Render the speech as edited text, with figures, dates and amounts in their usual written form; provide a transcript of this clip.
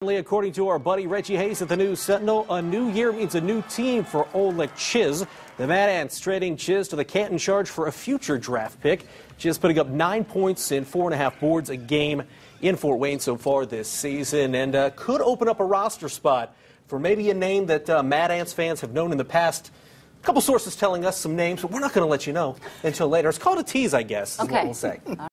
According to our buddy Reggie Hayes at the News Sentinel, a new year means a new team for Olek Czyz. The Mad Ants trading Czyz to the Canton Charge for a future draft pick. Czyz putting up 9 points and 4.5 boards a game in Fort Wayne so far this season, and could open up a roster spot for maybe a name that Mad Ants fans have known in the past. A couple sources telling us some names, but we're not going to let you know until later. It's called a tease, I guess, is what we'll say.